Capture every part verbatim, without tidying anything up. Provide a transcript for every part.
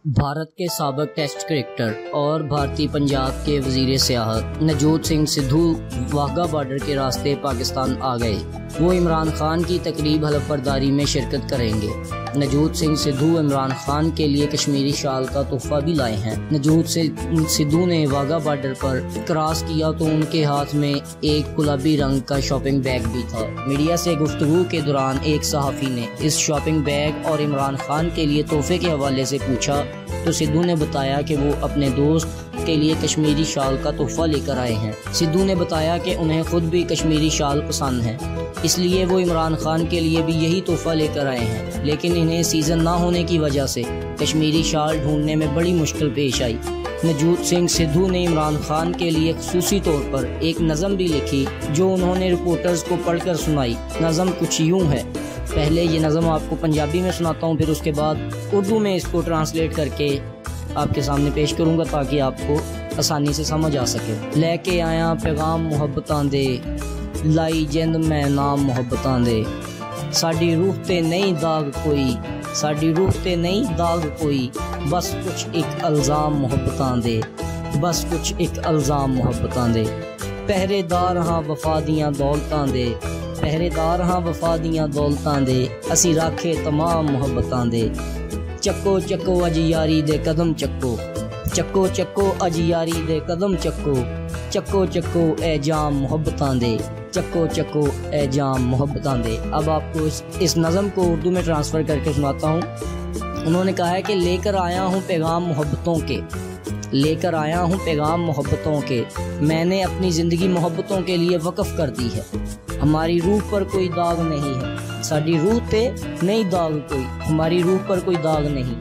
भारत के साबिक test cricketer और भारतीय पंजाब के वजीर सियाहत नवजोत सिंह सिद्धू वाघा बॉर्डर के रास्ते पाकिस्तान आ गए। वो इमरान खान की तकरीब हलफ बर्दारी में शिरकत करेंगे। नवजोत सिंह सिद्धू इमरान खान के लिए कश्मीरी शाल का तोहफा भी लाए हैं। नवजोत सिद्धू ने वाघा बॉर्डर पर क्रॉस किया तो उनके हाथ में एक गुलाबी रंग का शॉपिंग बैग भी था। मीडिया से गुफ्तगू के दौरान एक सहाफ़ी ने इस शॉपिंग बैग और इमरान खान के लिए तोहफे के हवाले से पूछा तो सिद्धू ने बताया कि वो अपने दोस्त के लिए कश्मीरी शाल का तोहफा लेकर आए हैं। सिद्धू ने बताया कि उन्हें खुद भी कश्मीरी शाल पसंद है, इसलिए वो इमरान खान के लिए भी यही तोहफा लेकर आए हैं, लेकिन इन्हें सीज़न ना होने की वजह से कश्मीरी शाल ढूंढने में बड़ी मुश्किल पेश आई। नवजोत सिंह सिद्धू ने इमरान खान के लिए खुसूसी तौर पर एक नज़म भी लिखी जो उन्होंने रिपोर्टर्स को पढ़कर सुनाई। नज़म कुछ यूँ है, पहले ये नज़म आपको पंजाबी में सुनाता हूँ, फिर उसके बाद उर्दू में इसको ट्रांसलेट करके आपके सामने पेश करूँगा ताकि आपको आसानी से समझ आ सके। लेके आया पैगाम मुहब्बतां दे, लाई जिंद मैं नाम मुहब्बतां दे, साडी रूह ते नहीं दाग कोई, साडी रूह ते नहीं दाग कोई, बस कुछ एक अल्ज़ाम मुहब्बतां दे, बस कुछ एक अल्ज़ाम मुहब्बतां दे, पहरेदार हाँ वफा दियां दौलतां दे, पहरेदार हाँ वफा दियां दौलतां दे, असी राखे तमाम मुहब्बतां दे, चक्को चक्को अज यारी दे कदम चक्को, चक्को चक्को अज यारी दे कदम चक्को, चक्को चक्को ए जाम मुहब्बतां दे, चक्को चक्को ए जाम मुहब्बतां दे। अब आपको इस, इस नज़म को उर्दू में ट्रांसफ़र करके सुनाता हूँ। उन्होंने कहा है कि लेकर आया हूँ पैगाम मोहब्बतों के, लेकर आया हूँ पैगाम मोहब्बतों के, मैंने अपनी ज़िंदगी मोहब्बतों के लिए वक़फ़ कर दी है। हमारी रूह पर कोई दाग नहीं है, साड़ी रूह ते नहीं दाग कोई, हमारी रूह पर कोई दाग नहीं,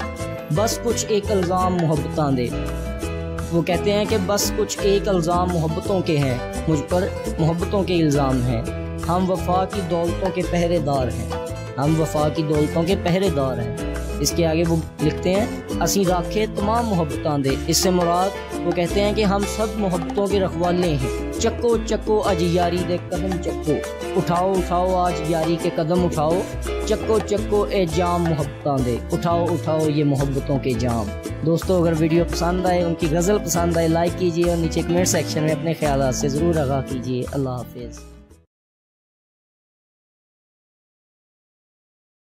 बस कुछ एक इल्ज़ाम मोहब्बतां दे। वो कहते हैं कि बस कुछ एक इल्ज़ाम मोहब्बतों के हैं, मुझ पर मोहब्बतों के इल्ज़ाम हैं। हम वफा की दौलतों के पहरेदार हैं, हम वफा की दौलतों के पहरेदार हैं। इसके आगे वो लिखते हैं असी राखे तमाम मोहब्बतां दे। इससे मुराद वो कहते हैं कि हम सब मोहब्बतों के रखवाले हैं। चक्को चक्को अज यारी दे कदम चक्को, उठाओ उठाओ आज यारी के कदम उठाओ, चक्को चक्को ए जाम मोहब्बतां दे, उठाओ उठाओ ये मोहब्बतों के जाम। दोस्तों, अगर वीडियो पसंद आए, उनकी गज़ल पसंद आए, लाइक कीजिए और नीचे कमेंट सेक्शन में अपने ख्यालात से ज़रूर आगाह कीजिए। अल्लाह हाफिज़।